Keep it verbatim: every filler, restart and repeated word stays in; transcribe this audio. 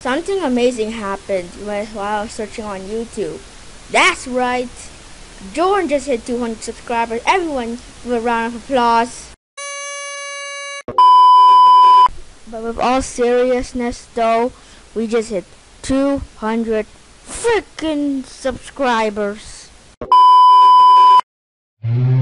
Something amazing happened while I was searching on YouTube. That's right! Jorn just hit two hundred subscribers. Everyone, give a round of applause. But with all seriousness though, we just hit two hundred freaking subscribers.